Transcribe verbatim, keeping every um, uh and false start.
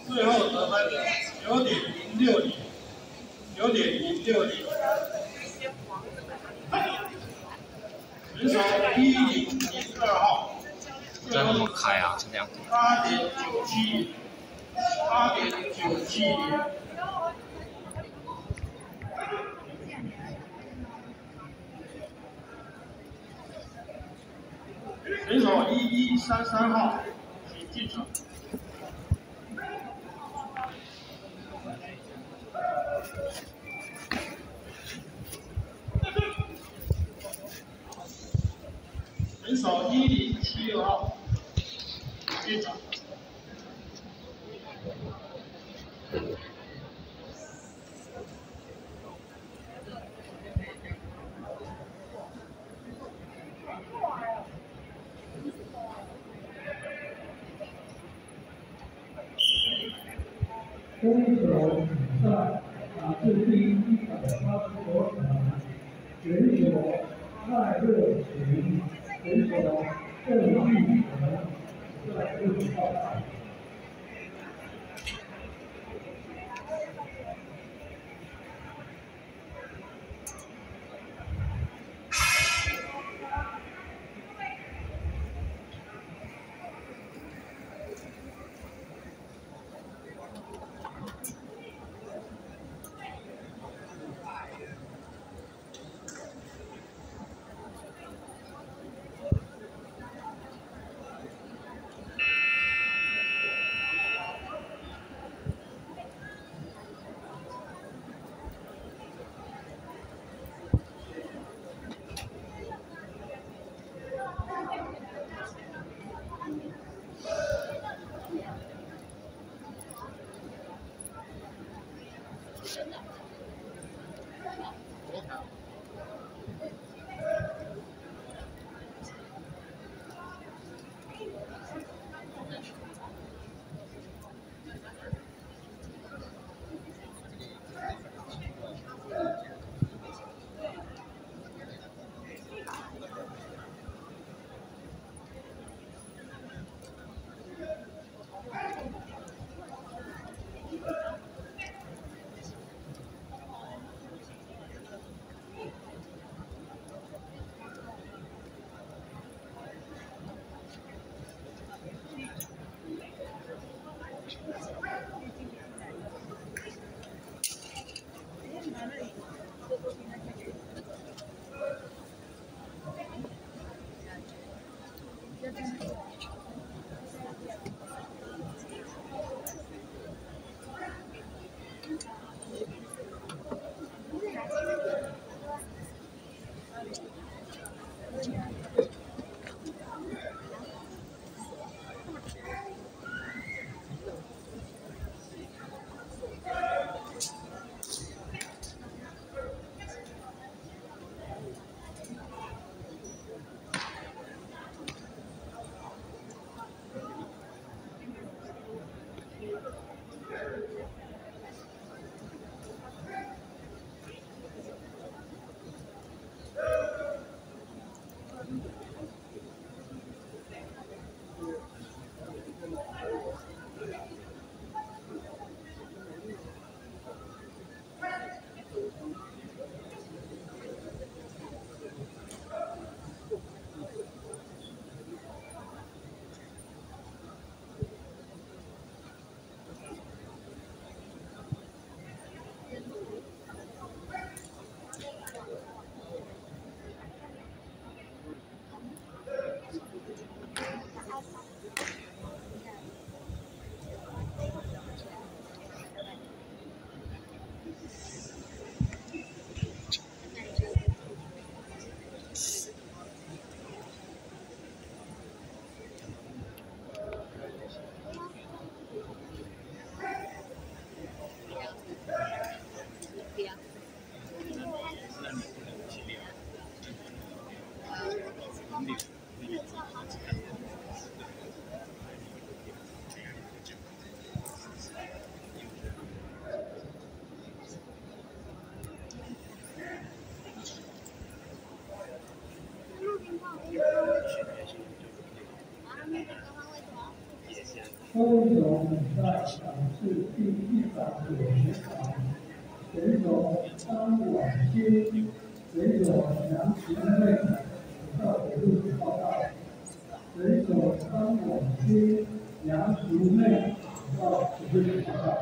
最后得分九点零六零，九点零六零。选手一零零二号， 这怎么开啊？是这样子。 八点九七零，八点九七零。选手一一三三号，请进场。选手一零七六号，进场。 攻守比赛打至第一百八十九场，选手赖热群，选手郑玉成，在六号场。 英雄比赛场次第一百九十场，选手张婉欣、选手杨晴妹到北路报道。选手张婉欣、杨晴妹到北路报道。